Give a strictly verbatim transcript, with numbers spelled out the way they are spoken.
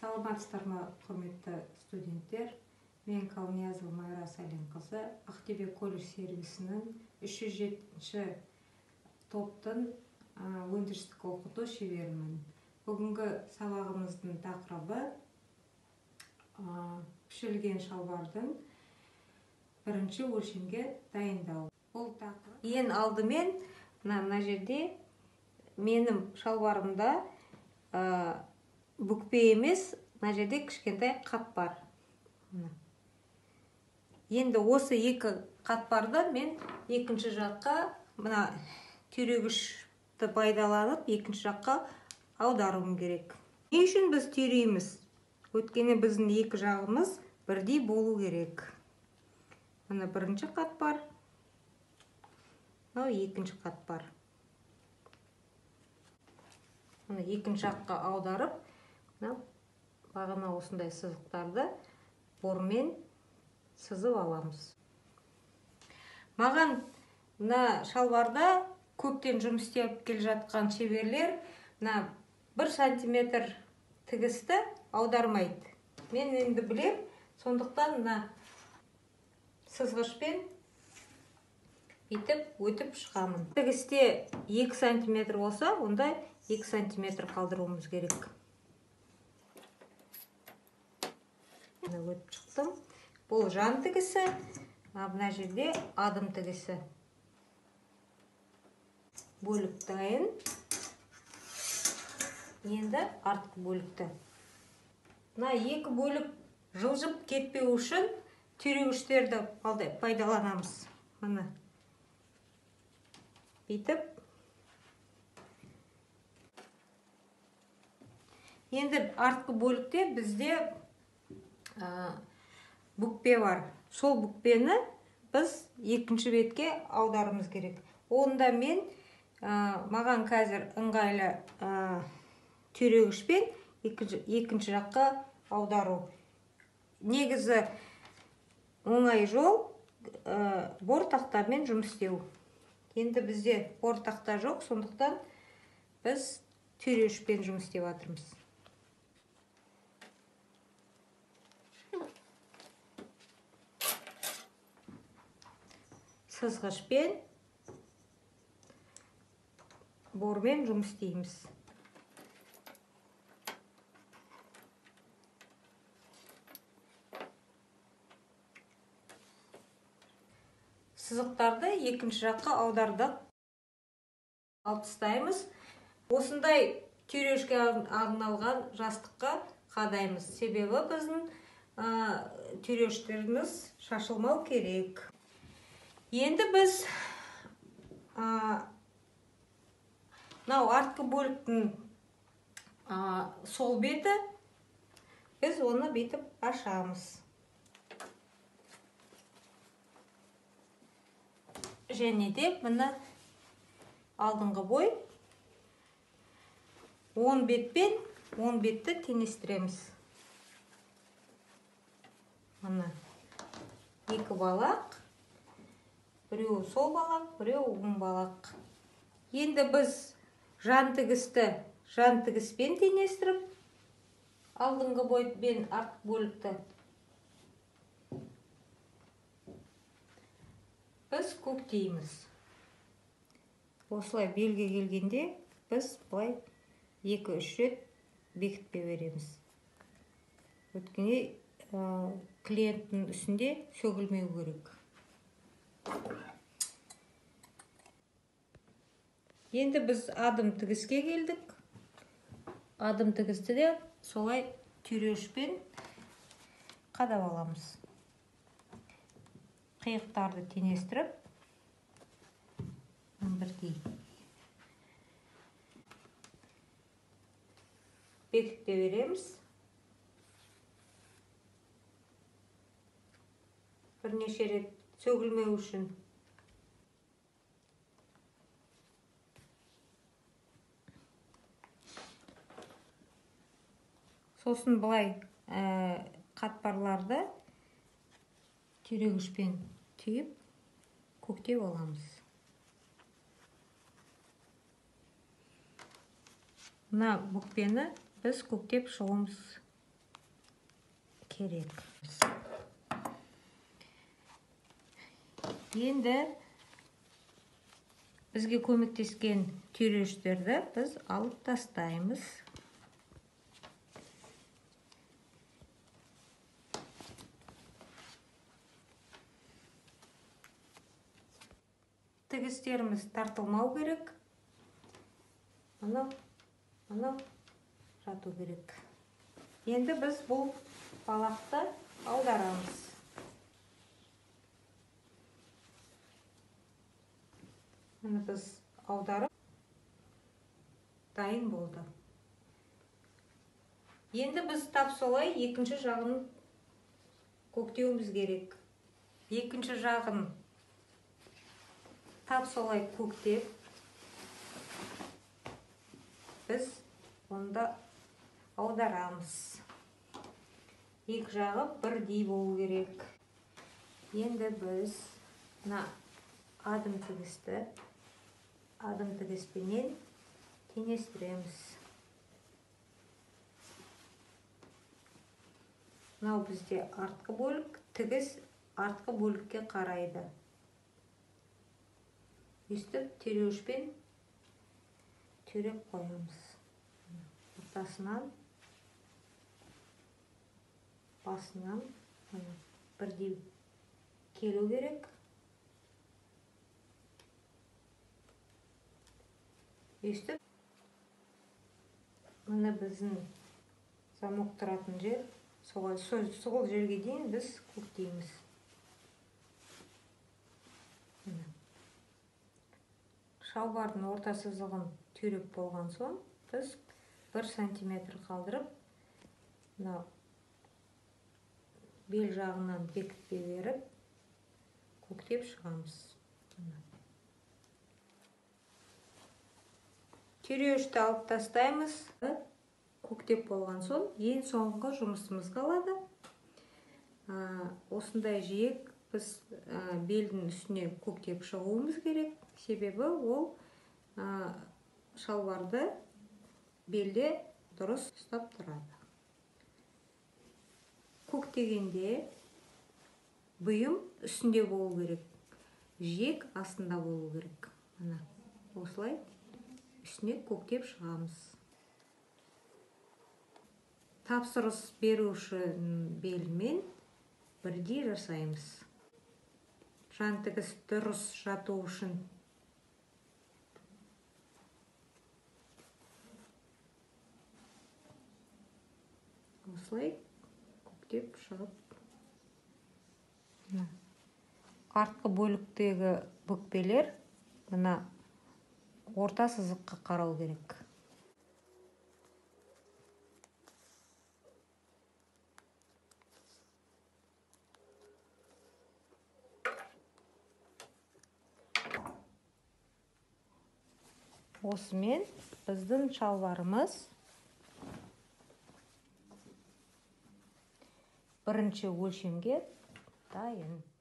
Саламатсыздар ма, құрметті студенттер? Мен Қалниязова Майра Сәленқызы, Ақтөбе колледж сервисінің үш жүз жетінші топтың өндірістік оқыту шеберімін. Бүгінгі сабағымыздың тақырыбы пішілген шалбардың бірінші өлшемге дайындау. Бұл тақырып ең алдымен мына жерде менің шалбарымда бүкпе емес, мына жерде кішкентай қатпар. Енді осы екі қатпарды мен екінші жаққа, мына түйрегішті пайдаланып, екінші жаққа аударуым керек. Не үшін біз түйрейміз? Өйткені біздің екі жағымыз бірдей болу керек. Мына бірінші қатпар, мынау екінші қатпар. Мына екінші жаққа аударып, бағана осындай сызықтарды бормен сызып аламыз. Маған мына шалбарда көптен жұмыс істеп келе жатқан шеберлер мына бір сантиметр тігісті аудармайды. Мен енді білем, сондықтан мына сызғышпен бүйтіп өтіп шығамын. Тігісте екі сантиметр болса, онда екі сантиметр қалдыруымыз керек. Өтіп шықтым. Бұл жан тігісі, мына жерде адым тігісі. Бөлік дайын. Енді артқы бөлікті. Мына екі бөлік жылжып кетпеу үшін түйрегіштерді пайдаланамыз. Мына бүйтіп. Енді артқы бөлікте бізде бүкпе бар. Сол бүкпені біз екінші бетке аударымыз керек. Онда мен маған қазір ыңғайлы түйрегішпен екінші жаққа аудару. Негізі оңай жол бор тақтамен жұмыс істеу. Енді бізде бор тақта жоқ, сондықтан біз түйрегішпен жұмыс істеп жатырмыз. Сызғышпен бормен жұмыс істейміз. Сызықтарды екінші жаққа аудардық. Алып тастаймыз. Осындай түйрегішке арналған жастыққа қадаймыз. Себебі біздің түйрегіштеріміз шашылмау керек. Енді біз мынау артқы бөліктің сол беті, біз оны бүйтіп ашамыз. Және де мына алдыңғы бой он бетпен он бетті теңестіреміз. Мына екі балақ. Біреу сол балақ, біреу оң балақ. Енді біз жан тігісті жан тігіспен теңестіріп, алдыңғы боймен артқы бөлікті біз көктейміз. Осылай белге келгенде біз былай екі-үш рет бекітпе береміз. Өйткені клиенттің үстінде сөгілмеу керек. Енді біз адым тігіске келдік. Адым тігісті де солай түйрегішпен қадап аламыз. Қиықтарды теңестіріп, бірдей бекітпе береміз. Бірнеше рет сөгілмеу үшін. Сосын бұлай қатпарларды түйрегішпен түйіп көктеп аламыз. Мына бүкпені біз көктеп шығуымыз керек. Енді бізге көмектескен түйреуіштерді біз алып тастаймыз. Тігістеріміз тартылмау керек. Мұны, мұны жату керек. Енді біз бұл балақты аударамыз. Мұны біз аударып, дайын болды. Енді біз тап солай екінші жағын көктеуіміз керек. Екінші жағын тап солай көктеп, біз онда аударамыз. Екі жағы бірдей болу керек. Енді біз мына адым тігісті адым тігіспенен теңестіреміз. Мынау бізде артқы бөлік, тігіс артқы бөлікке қарайды. Өстіп түйреуішпен түйреп қоямыз. Ортасынан, басынан бірдей келу керек. Өстіп, мұны біздің замок тұратын жер, сол жерге дейін біз көктейміз. Шалбардың орта сызығын түйреп болған соң, біз бір сантиметр қалдырып, бел жағынан бекітпе беріп, көктеп шығамыз. Түйреуішті алып тастаймыз. Көктеп болған соң, ең соңғы жұмысымыз қалады. Осындай жиек біз белдің үстіне көктеп шығуымыз керек. Себебі ол шалбарды белде дұрыс ұстап тұрады. Көктегенде бұйым үстінде болу керек. Жиек астында болу керек. Осылай үстіне көктеп шығамыз. Тапсырыс беруші белмен бірдей жасаймыз. Жан тігіс дұрыс жату үшін осылай көктеп шығып, артқы бөліктегі бүкпелер мына орта сызыққа қарау керек. Осымен біздің шалбарымыз бірінші өлшемге дайын.